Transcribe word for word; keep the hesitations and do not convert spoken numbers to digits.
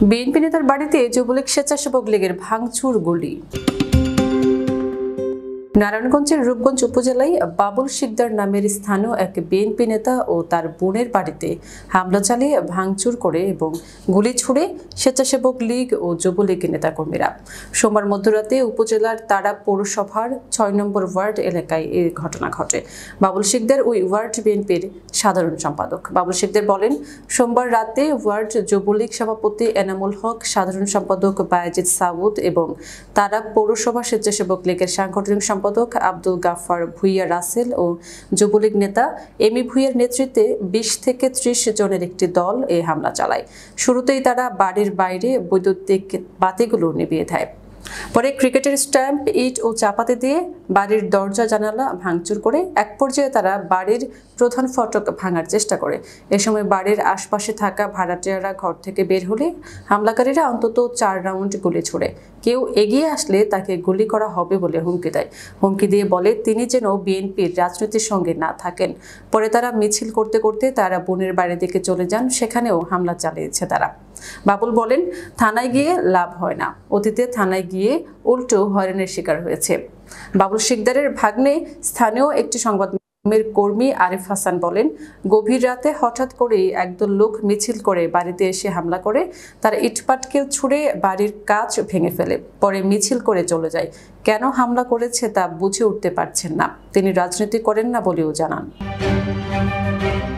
BNP নেতার বাড়িতে যুবলীগ স্বেচ্ছাসেবক লীগের ভাঙচুর গুলি। নারায়ণগঞ্জের রূপগঞ্জ উপজেলায় বাবুল শিকদার নামের স্থানীয় এক বিএনপি নেতা ও তার বোনের বাড়িতে হামলা চালিয়ে ভাঙচুর করে এবং গুলি ছুড়ে স্বেচ্ছাসেবক লীগ ও যুবলীগের নেতাকর্মীরা। সোমবার মধ্যরাতে উপজেলার তারা পৌরসভার ছয় নম্বর ওয়ার্ড এলাকায় এই ঘটনা ঘটে। বাবুল শিকদার ওই ওয়ার্ড বিএনপির সাধারণ সম্পাদক। বাবুল শিকদার বলেন, সোমবার রাতে ওয়ার্ড যুবলীগ সভাপতি এনামুল হক, সাধারণ সম্পাদক বায়েজিদ সাউদ এবং তারা পৌরসভা স্বেচ্ছাসেবক লীগের সাংগঠনিক সম্পাদক আব্দুল গাফফার ভুইয়া রাসেল ও যুবলীগ নেতা এমি ভুইয়ার নেতৃত্বে বিশ থেকে ত্রিশ জনের একটি দল এই হামলা চালায়। শুরুতেই তারা বাড়ির বাইরে বৈদ্যুতিক বাতিগুলো নিভিয়ে দেয়। পরে ক্রিকেটের স্ট্যাম্প, ইট ও চাপাতি দিয়ে বাড়ির দরজা জানালা ভাঙচুর করে এক পর্যায়ে তারা বাড়ির প্রধান ফটক ভাঙার চেষ্টা করে। এ সময় বাড়ির আশপাশে থাকা ভাড়াটিয়ারা ঘর থেকে বের হলে হামলাকারীরা অন্তত চার রাউন্ড গুলি ছোড়ে। কেউ এগিয়ে আসলে তাকে গুলি করা হবে বলে হুমকি দেয়। হুমকি দিয়ে বলে তিনি যেন বিএনপির রাজনীতির সঙ্গে না থাকেন। পরে তারা মিছিল করতে করতে তারা বোনের বাড়ির দিকে চলে যান, সেখানেও হামলা চালিয়েছে তারা। বাবুল বলেন, থানায় গিয়ে লাভ হয় না, অতীতে থানায় গিয়ে উল্টো হয়রানির শিকার হয়েছে। বাবুল শিকদারের ভাগ্নে স্থানীয় একটি সংবাদ কর্মী আরিফ হাসান বলেন, গভীর রাতে হঠাৎ করেই একদল লোক মিছিল করে বাড়িতে এসে হামলা করে। তারা ইটপাটকেল ছুড়ে বাড়ির কাচ ভেঙে ফেলে, পরে মিছিল করে চলে যায়। কেন হামলা করেছে তা বুঝে উঠতে পারছেন না। তিনি রাজনীতি করেন না বলেও জানান।